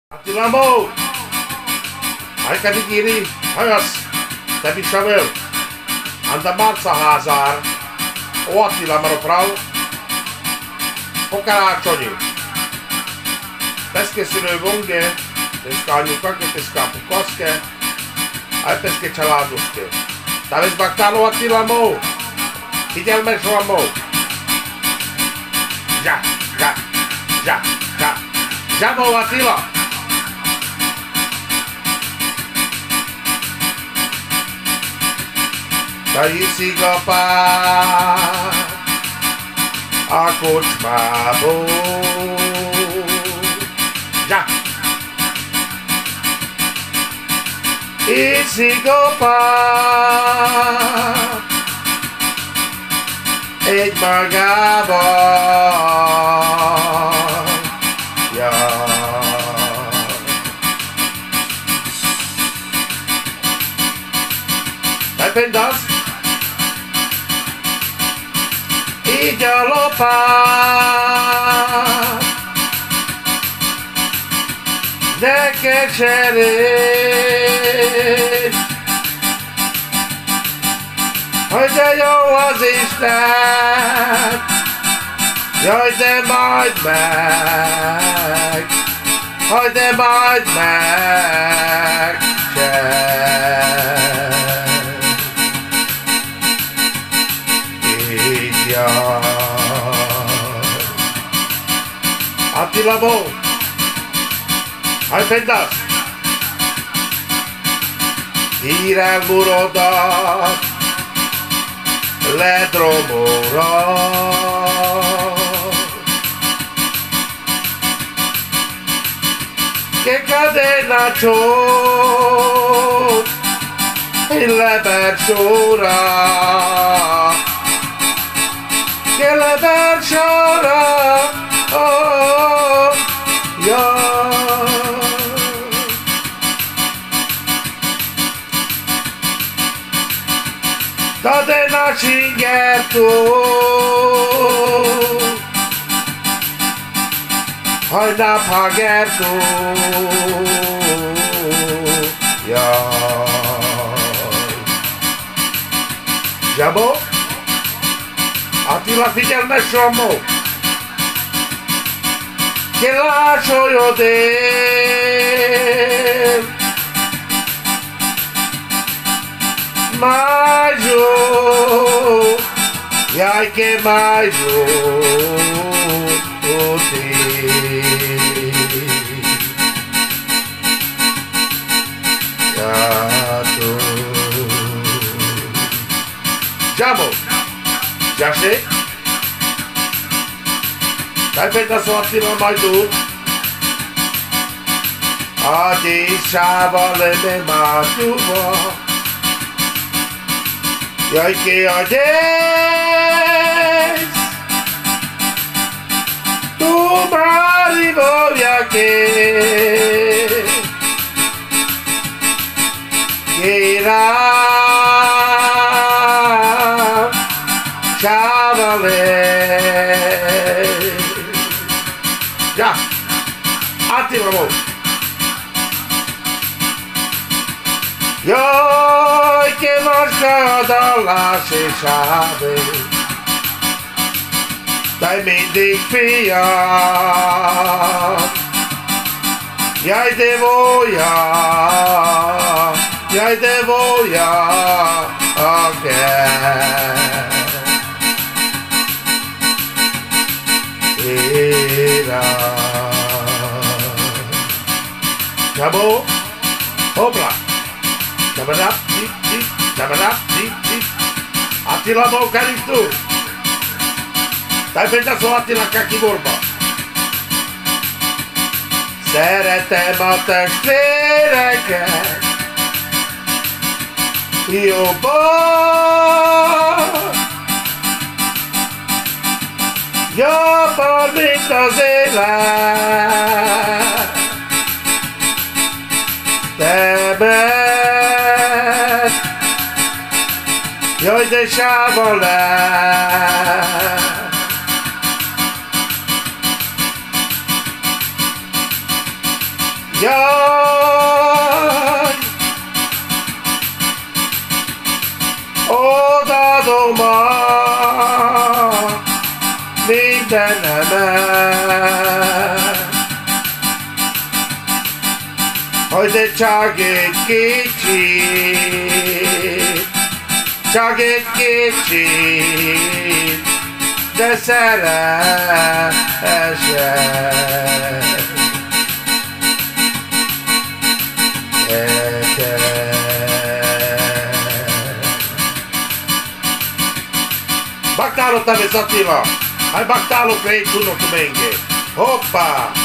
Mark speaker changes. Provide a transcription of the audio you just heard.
Speaker 1: Attila Mó! Aikadi kiri, hajasz! Te bisa veel! Anda Marca házára! O Attila maro prav! Po karácsonyi! Peske szülő vonge, peska anyukake, peska pukaske, aj peske családoske. Taves baktáló Attila Mó! Figyelmes van Mó! Zsá, zsá, zsá, zsá! Zsá Mó Attila! Ta iszik a pár a kocsmából. Zsá! Iszik a pár egy magában. Ja. Te pendasz? Így a lopát, ne keserés, hogy de jó az Isten, jaj de majd meg, hogy de majd meg sem. Attila Mó! Hai pendasz! Hírel murodat ledromóra. Che cadena csót lever sorra. Che lever sorra. Oh, yeah. Da de nascingertó, hajnap hagertó, jaj. Zsabó? Attila figyelmes Mó! Che lascio io te, mai giù, jaj che mai giù, te. Zsámó, zsásé? Daj pendasz Attila majd úgy, a díszával lenne másúva. Jaj ki a gyész, tu mari voglia che rám sávale. Ja, Attila Mó! Jaj, che mosca dall'ás és ávé, daj mindig fiam, jaj de volja, jaj de volja, again. Zsámó, hoppla! Tabadap, zip, zip, tabadap, zip, zip. Attila Mó Karisztó! Daj pendasz Attila Kakiborba! Szeretem a testvéreket jobban, jobban, mint az élet. Temet, jaj de sáva lett. Jaj! Odaadom a mindenemet, hogy de csak egy kicsit, csak egy kicsit, de szeressek. Baktálok, te vesz Attila! Hai baktálok, lei tu, no tu menge! Hoppa!